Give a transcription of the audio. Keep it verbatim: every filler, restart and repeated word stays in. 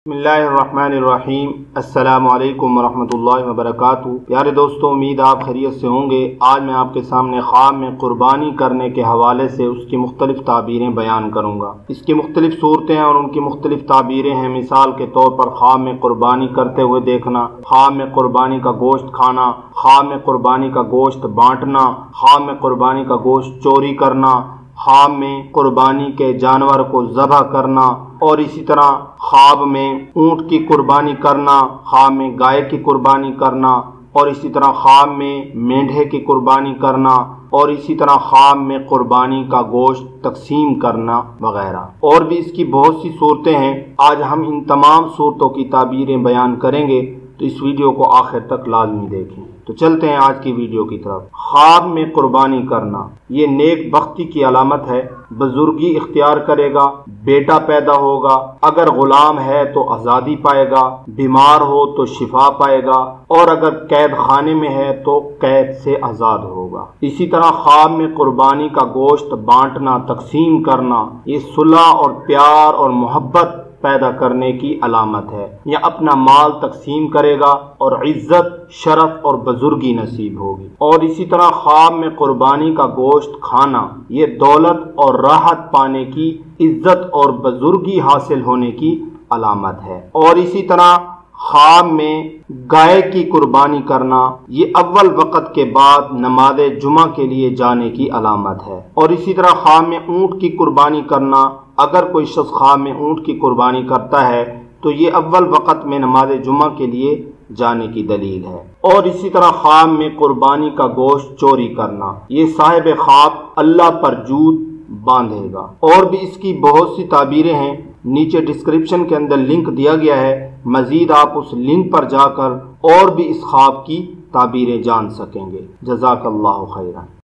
بسم اللہ الرحمن الرحیم۔ السلام علیکم ورحمۃ اللہ وبرکاتہ۔ پیارے دوستوں، امید آپ خیریت سے ہوں گے۔ آج میں آپ کے سامنے خواب میں قربانی کرنے کے حوالے سے اس کی مختلف تعبیریں بیان کروں گا۔ اس کی مختلف صورتیں اور ان کی مختلف تعبیریں ہیں۔ مثال کے طور پر خواب میں قربانی کرتے ہوئے دیکھنا، خواب میں قربانی کا گوشت کھانا، خواب میں قربانی کا گوشت بانٹنا، خواب میں قربانی کا گوشت چوری کرنا، خواب میں قربانی کے جانور کو ذبح کرنا، اور اسی طرح خواب میں اونٹ کی قربانی کرنا، خواب میں گائے کی قربانی کرنا، اور اسی طرح خواب میں مینڈھے کی قربانی کرنا، اور اسی طرح خواب میں قربانی کا گوشت تقسیم کرنا وغیرہ۔ اور بھی اس کی بہت سی صورتیں ہیں۔ آج ہم ان تمام صورتوں کی تعبیریں بیان کریں گے، تو اس ویڈیو کو آخر تک لازمی دیکھیں۔ تو چلتے ہیں آج کی ویڈیو کی طرف۔ خواب میں قربانی کرنا یہ نیک بختی کی علامت ہے۔ بزرگی اختیار کرے گا، بیٹا پیدا ہوگا، اگر غلام ہے تو آزادی پائے گا، بیمار ہو تو شفا پائے گا، اور اگر قید خانے میں ہے تو قید سے آزاد ہوگا۔ اسی طرح خواب میں قربانی کا گوشت بانٹنا، تقسیم کرنا، یہ صلح اور پیار اور محبت پیدا کرنے کی علامت ہے۔ یہ اپنا مال تقسیم کرے گا اور عزت، شرف اور بزرگی نصیب ہوگی۔ اور اسی طرح خواب میں قربانی کا گوشت کھانا یہ دولت اور راحت پانے کی، عزت اور بزرگی حاصل ہونے کی علامت ہے۔ اور اسی طرح خواب میں گائے کی قربانی کرنا یہ اول وقت کے بعد نماز جمعہ کے لیے جانے کی علامت ہے۔ اور اسی طرح خواب میں اونٹ کی قربانی کرنا، اگر کوئی شخص خواب میں اونٹ کی قربانی کرتا ہے تو یہ اول وقت میں نماز جمعہ کے لیے جانے کی دلیل ہے۔ اور اسی طرح خواب میں قربانی کا گوشت چوری کرنا یہ صاحب خواب اللہ پر جھوٹ باندھے گا۔ اور بھی اس کی بہت سی تعبیریں ہیں۔ نیچے ڈسکرپشن کے اندر لنک دیا گیا ہے، مزید آپ اس لنک پر جا کر اور بھی اس خواب کی تعبیریں جان سکیں گے۔ جزاک اللہ خیرا۔